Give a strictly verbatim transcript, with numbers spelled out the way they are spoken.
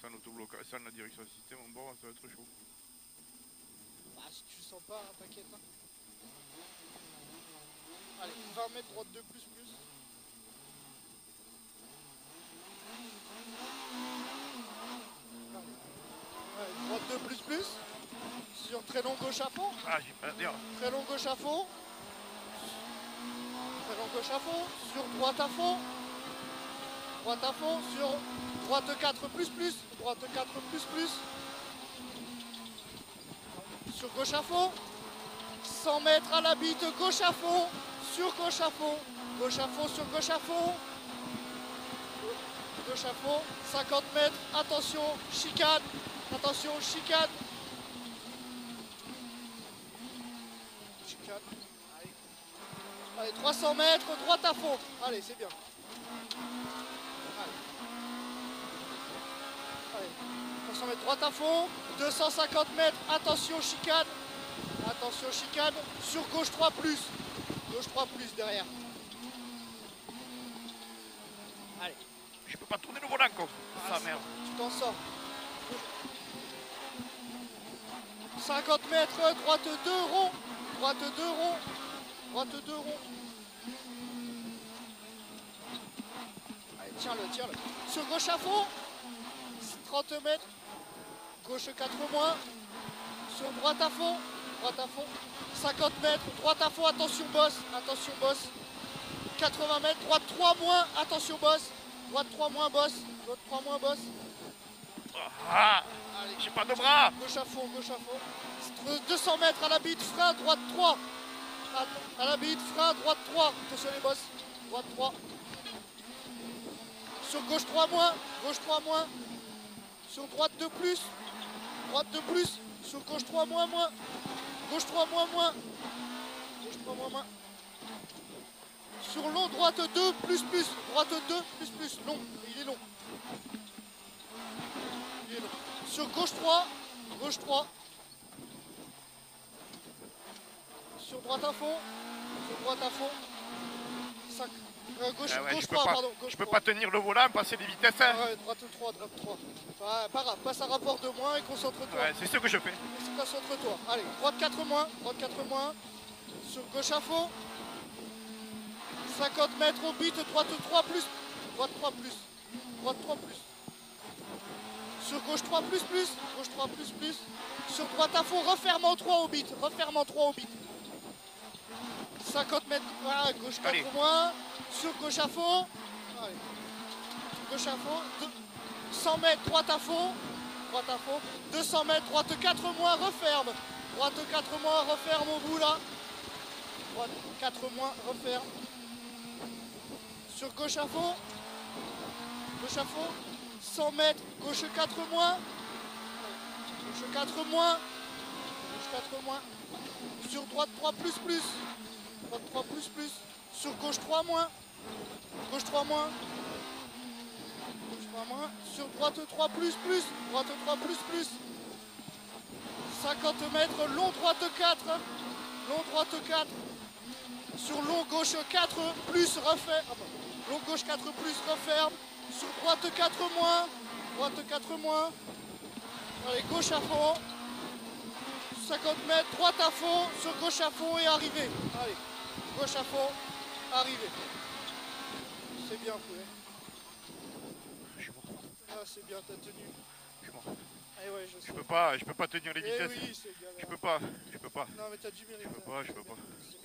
sans autoblocage, sans la direction système, bon, ça va être chaud. Bah, si tu le sens pas, hein, t'inquiète. Hein. Allez, vingt mètres droite de plus, plus. Allez, droite de plus, plus. Sur très long gauche à fond. Ah, j'ai pas dire. Très long gauche à fond. Très long gauche à fond. Sur droite à fond. Droite à fond. Sur droite quatre plus, plus. Droite quatre plus, plus. Sur gauche à fond. cent mètres à la bite, gauche à fond. Sur gauche à fond. Gauche à fond, sur gauche à fond. Gauche à fond. cinquante mètres. Attention, chicane. Attention, chicane. Chicane. Allez. Allez, trois cents mètres, droite à fond. Allez, c'est bien. Allez. Allez. trois cents mètres, droite à fond. deux cent cinquante mètres. Attention, chicane. Attention, chicane. Sur gauche trois plus. Gauche trois plus derrière. Allez. Je peux pas tourner le volant comme Ah, ça, merde. Tu t'en sors. cinquante mètres, droite deux rond. Droite deux rond. Droite deux rond. Allez, tiens-le, tiens-le. Sur gauche à fond. trente mètres. Gauche quatre moins. Sur droite à fond. Droite à fond. cinquante mètres. Droite à fond. Attention boss. Attention boss. quatre-vingts mètres. Droite trois moins. Attention boss. Droite trois moins boss. Droite trois moins boss. Ah, Allez. j'ai pas de bras. Gauche à fond, gauche à fond. deux cents mètres à la bite, frein, droite trois. À la bite, frein, droite trois. Attention les boss. Droite trois. Sur gauche trois moins. Gauche trois moins. Sur droite deux plus. Droite deux plus. Sur gauche trois moins moins. Gauche trois moins moins. Gauche trois moins moins. Sur long, droite deux plus plus. Droite deux plus plus. Long. Il est long. Il est long. Sur gauche trois. Gauche trois. Sur droite à fond. Sur droite à fond. cinq. Euh, gauche, Ah ouais, gauche je peux trois, pas, pardon. Gauche je peux trois. pas tenir le volant, passer des vitesses. Hein. Ouais, droite trois, droite trois. Ouais, pas grave, passe un rapport de moins et concentre-toi. Ouais, c'est ce que je fais. Concentre-toi. Allez, droite quatre moins. Droite quatre moins. Sur gauche à fond. cinquante mètres au bit, droite trois plus. Droite trois plus. Droite trois plus. Sur gauche trois plus plus. Gauche trois plus plus. Sur droite à fond, refermant trois au bit. Refermant trois au bit. cinquante mètres. Voilà, gauche quatre Allez. moins. Sur gauche à fond. Allez. Gauche à fond. Deux- cent mètres, droite à fond. Droite à fond. deux cents mètres, droite quatre moins, referme. Droite quatre moins, referme au bout là. Droite quatre moins, referme. Sur gauche à fond. Gauche à fond. cent mètres, gauche quatre moins. Gauche quatre moins. Gauche quatre moins. Sur droite trois plus plus. Droite trois plus plus. Sur gauche trois moins. Gauche trois moins. Gauche trois moins. Sur droite trois plus plus. Droite trois plus plus. cinquante mètres, long droite quatre. Long droite quatre. Sur long gauche quatre plus referme. Ah bon. Long gauche quatre plus referme. Sur droite quatre moins. Droite quatre moins. Allez, gauche à fond. cinquante mètres, droite à fond. Sur gauche à fond et arrivé. Allez, gauche à fond. Arrivé. C'est bien, poulet. Je suis mort. Ah, c'est bien, t'as tenu. Je suis mort. Eh ouais, je sais. Je peux pas, je peux pas tenir les Eh vitesses. oui, c'est bien. Je peux pas, je peux pas. Non, mais t'as du mérite. Je peux pas, je peux pas. C'est